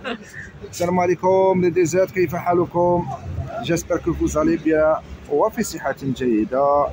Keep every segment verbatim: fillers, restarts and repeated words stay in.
السلام عليكم لي ديزات، كيف حالكم؟ جيسبر كو فوز الي بيان وفي صحة جيدة.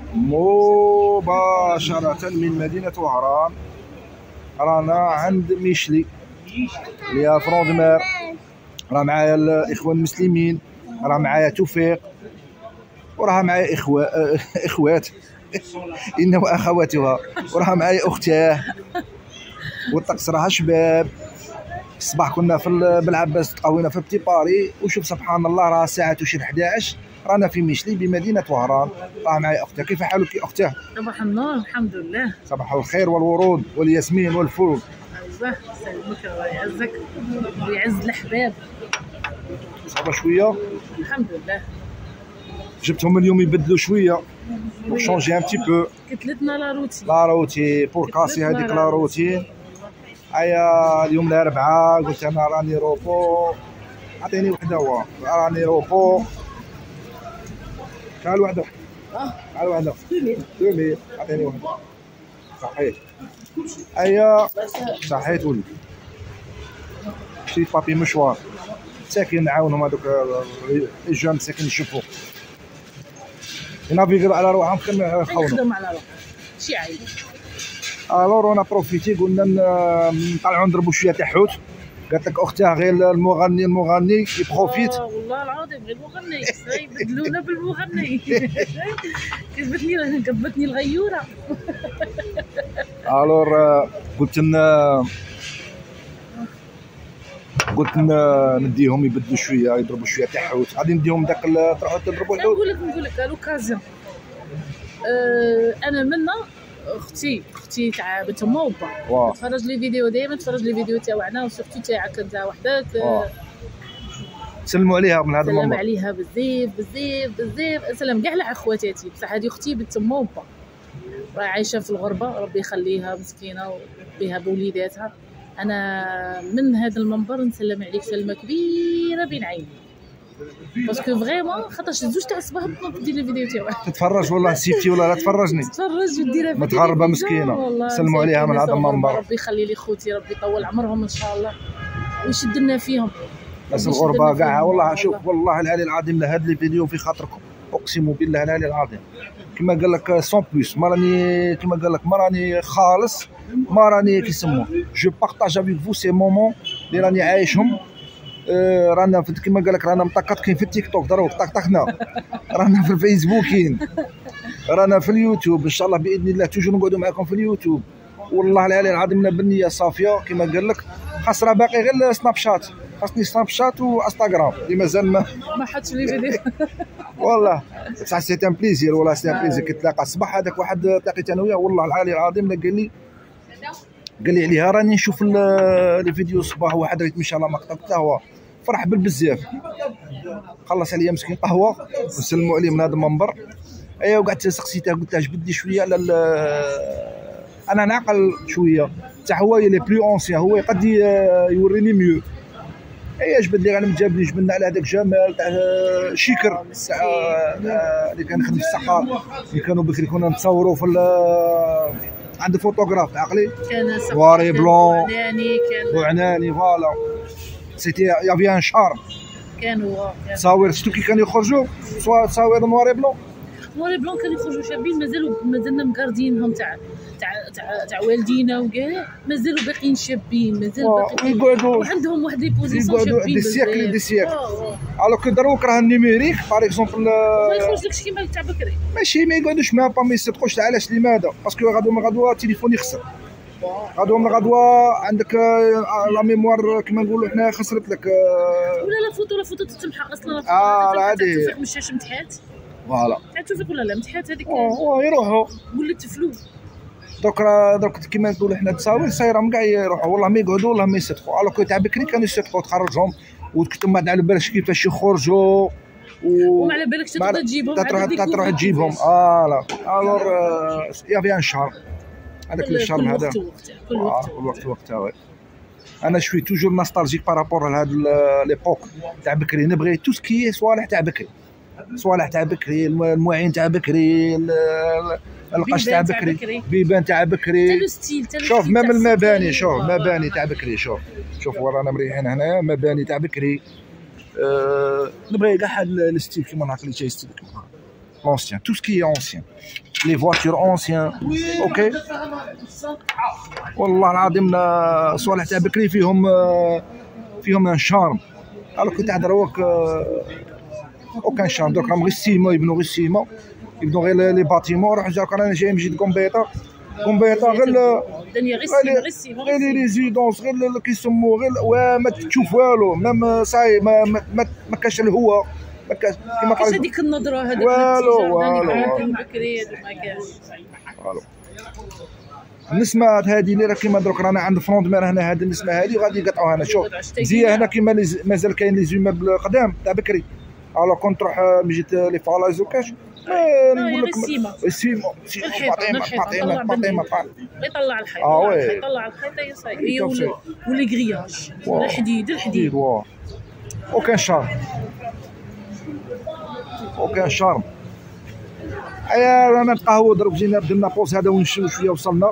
مباشرة من مدينة وهران رانا عند ميشلي اللي هي فرون مير. راه معايا الاخوان المسلمين، راه معايا توفيق، وراه معايا اخوة اخوات إن واخواتها، وراه معايا اختاه، والطقس راه شباب. الصباح كنا في بالعباس تقوينا في بتي باري، وشوف سبحان الله راه ساعة وشي حداعش رانا في ميشلي بمدينة وهران. راه معايا اختها. كيف حالك يا اختاه؟ صباح النور، الحمد لله. صباح الخير والورود والياسمين والفول. ايوه يسلمك الله يعزك ويعز الاحباب. صافا شويه الحمد لله. جبتهم اليوم يبدلوا شويه بور شونجي ان تي بو. كتلتنا لا روتي لا روتي بور كاسي هذيك لا روتين. ايا اليوم الاربعاء قلت انا راني روبو، عطيني وحده. هو راني روبو. شحال وحده؟ اه شحال وحده؟ دوميل. عطيني وحده. صحيت. ايا صحيت ولد. شريت بابي مشوار ساكن نعاونهم هذوك الجون مساكين يشوفوا ينافيغيو على روحهم كما خونوا. نخدم على روحهم شي عيب. الور انا بروفيتي قلنا نطلعوا نضربوا شويه تاع حوت. قالت لك اختها غير المغني المغني يبروفيت. اه والله العظيم غير المغني يبدلونا بالمغني. كذبتني كذبتني الغيوره. الور قلت لنا قلت نديهم يبدلوا شويه يضربوا شويه تاع حوت. غادي نديهم داك تروحوا تضربوا الحوت. نقول لك نقول لك لوكازيون. أه انا منا اختي اختي تاع بنت ما وبا تفرج لي فيديو، دائما تفرج لي فيديو تاعنا وسورتو تاعك انت وحدك. سلموا عليها من هذا المنبر. سلم عليها بزاف بزاف بزاف. سلام كاع على خواتاتي، بصح هذه اختي بنت ما وبا راه عايشه في الغربه، ربي يخليها مسكينه وبها بوليداتها. انا من هذا المنبر نسلم عليك سلمه كبيره بين عيني، باسكو فريمون خاطرش زوج تاع الصباح تنوض دير الفيديو تاعها. تتفرج والله سيتي ولا لا تفرجني؟ تتفرج وديرها متغربه مسكينه. سلموا عليها من هذا المنبر. ربي يخلي لي خوتي، ربي يطول عمرهم ان شاء الله ويشد لنا فيهم. بس الغربه كاع والله. شوف والله العلي العظيم لهذا الفيديو في خاطركم، اقسم بالله العلي العظيم. كما قال لك سون بلوس، ما راني كما قال لك ما راني خالص، ما راني كيسموه جو بارطاج افيك فو سي مومون اللي راني عايشهم. آه رانا كما قال لك رانا مطقطقين في التيك توك دروك طقطقنا، رانا في الفيسبوكين، رانا في اليوتيوب ان شاء الله باذن الله توجور نقعدوا معكم في اليوتيوب. والله العلي العظيم بالنيه صافيه كما قال لك. خاصنا باقي غير سناب شات، خاصني سناب شات وانستغرام اللي مازال ما ما حطش لي فيديو. والله بصح سي ان بليزير، والله سي ان بليزير. كتلاقى الصباح هذاك واحد تلاقيت انا وياه والله العلي العظيم قال لي قال لي عليها راني نشوف لي فيديو الصباح واحد ريت ان شاء الله مقطع قهوه. فرح بالبزاف. خلص عليا مسكين قهوه وسلموا عليه من هذا المنبر. ايوا وقعدت سقسيته قلت له جبد لي شويه على انا نعقل شويه تاع هو لي بلو اونسيان، هو قد يوريني ميو. ايا جبد لي غنم جاب لي جبنا على هذاك جمال تاع شيكر تاع اللي كان يخدم في الصحراء اللي كانوا بكري كنا نتصوروا في عند فوتوغراف عقلي كان واري بلون بوعناني كان بوعناني فوالا سيتي يافي ان شارم. كانوا تصاوير شتو كي كانوا يخرجوا سوا تصاوير نواري بلون نواري بلون كانوا يخرجوا شابين. مازالوا مازلنا مكاردينهم تاع تاع تاع تاع والدينا وكاع مازالوا باقيين شابين. مازال باقي يقعدوا عندهم واحد لي بوزيسيون شابين دي سيكل دي سيكل. اه الوغ كو دروك راه النيميريك باغ اكزومبل ما يخرجلكش كيما تاع بكري. ماشي ما يقعدوش ما با ما يصدقوش. علاش؟ لماذا؟ باسكو غدوه من غدوه التليفون يخسر، غدوه من غدوه عندك لا ميموار كما نقولوا حنا خسرت لك. ولا لا فوتو لا فوتو تتمحى اصلا. اه هذه توفيق من الشاشه متحات فوالا تاع توفيق ولا لا متحات هذيك اه يروحوا ولات تفلو. دوك راه دوك كيما نقولوا حنا التصاوير صايرهم كاع يروحوا والله ما يقعدوا والله ما يصدقوا. الوغ تاع بكري كانوا يصدقوا تخرجهم وتكتب بعد على بالك كيفاش يخرجوا وما على بالك تقدر تجيبهم تروح تروح تجيبهم. فوالا الوغ يا في ان شهر هذاك الشهر هذا كل وقت كل وقت وقتها. انا شوي توجور نوستالجيك بارابور لهاد ليبوك تاع بكري. نبغي تو سكي صوالح تاع بكري، صوالح تاع بكري، المواعين تاع بكري، القش تاع بكري، بيبان تاع بكري، حتى لو ستيل، حتى شوف ميم المباني، شوف مباني تاع بكري، شوف شوف ورانا مريحين هنا مباني تاع بكري. أه نبغي كاع الستيل كيما نعطي لي شي ستيل كيما لونسيان، تو سكي اونسيان، لي فواتور اونسيان. اوكي والله العظيم صوالح تاع بكري فيهم فيهم ان شارم. الوغ كي تهضر هوك اوكان شارم. دوك راهم غير السيما يبنوا، غير السيما يبنوا، غير لي باتيمون. روح جاك رانا جاي نجي كومبيطا كومبيطا غير الدنيا غير السيما، غير السيما، غير لي ريزيدونس، غير اللي كيسموا غير وما تشوف والو. ميم صاي ما ما ما كاش الهواء، ما كاش كيما كاش هذيك النظره، هذاك والو والو بكري هذا ما كاش. والو النسمه هذه اللي راه كيما دروك رانا عند فرونت مير هنا، هذه النسمه هذه غادي يقطعوها هنا. شوف زي هنا كيما مازال كاين لي زوميبل قدام تاع بكري. الو كون تروح مجيت لي فالايز وكاش نقول لك السيما السيما فاطمه فاطمه فاطمه يطلع الحيط، اه وي يطلع الحيط يصاي ولي كرياج الحديد الحديد. وكان شارم، وكان شارم. ايا رانا نتقهوى دروك، جينا درنا بوز هذا ونشرو شويه، وصلنا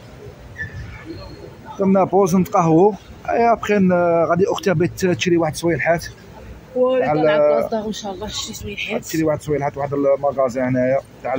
درنا بوز نتقهوى. ايا بخير غادي اختي بغات تشري واحد السويلحات على بلاصه ان شاء الله. شري سويلحات، تشري واحد السويلحات، واحد المغازان هنايا تاع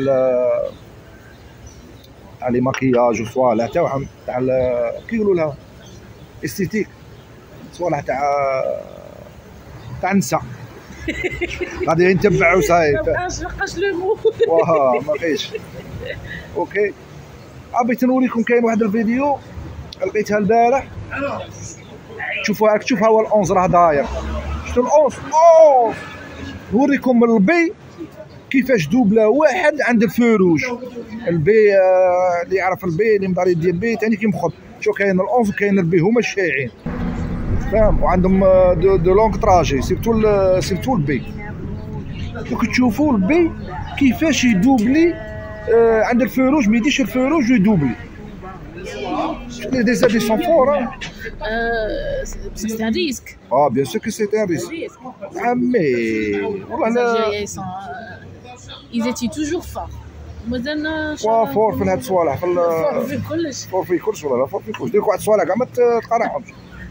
تاع لي ماكياج وصوالح تاعهم تاع كيقولوا لها استيتيك، صوالح تاع تاع النساء. غادي نتبعوا صاي ما بقاش بقاش لو مو واه ما فيش. اوكي حبيت نوريكم كاين واحد الفيديو لقيتها البارح، شوفوا راك تشوفها هو الأونز راه داير. شفتوا الأونز؟ أوه نوريكم البي كيفاش دوبله واحد عند الفروج. البي آه اللي يعرف البي اللي مدار يدير بي ثاني كيمخض. شوف كاين الأونز وكاين البي هما الشايعين، فاهم؟ وعندهم دو, دو لونغ تراجي، سيرتو سيرتو البي. دوك تشوفوا البي كيفاش يدوبلي آه عند الفروج، ما يديش الفروج ويدوبلي. Les des aides sont forts, hein. Euh, c'est un risque. Ah, bien sûr que c'est un risque. Ah, mais. Voilà, les Algériens, ils sont. Euh, ils étaient toujours forts. مازالنا وا فور في هاد الصوالح، في فور في كلش، فور في كلش ولا لا فور في كلش. دير واحد الصوالح كاع ما تقارعهمش.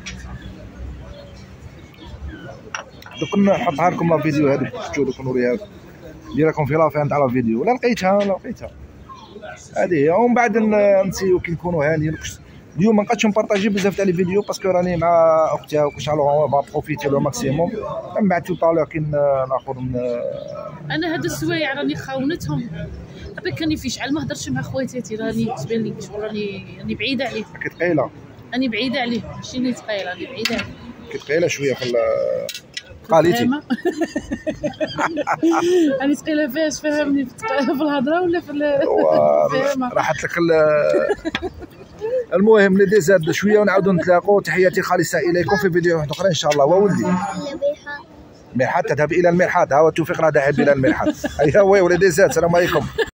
دوك نحطها لكم لا فيديو هذيك شفتوا، دوك نوريها لكم، ندير لكم في لافين تاع لا فيديو. ولا لقيتها ولا لقيتها هذه هي. ومن بعد نسيو كي نكونوا هانيين. اليوم ما نقدش نبارطاجي بزاف تاع لي فيديو باسكو راني مع اختها وكاش على با بروفيتي لو ماكسيموم. من بعد تو طالع كي ناخذ من انا هاد السوايع راني خاونتهم. هذاك راني في شعل ما هضرتش مع خواتاتي، راني تبان لي شغل راني راني بعيده عليه. كي ثقيله، راني بعيده عليه، ماشي راني ثقيله، راني بعيده عليه. كي ثقيله شويه في قاليتي. راني ثقيله فاش فهمني، في الهضره ولا في الفهمه؟ راحت لك. المهم لي ديزاد شويه ونعاودوا نتلاقوا. تحياتي خالصه اليكم في فيديوهات اخرى ان شاء الله. وولدي مرحات، تذهب الى المرحاض. ها هو توفيق راه ذاهب الى المرحاض. ايوا وي ولي ديزاد، السلام عليكم.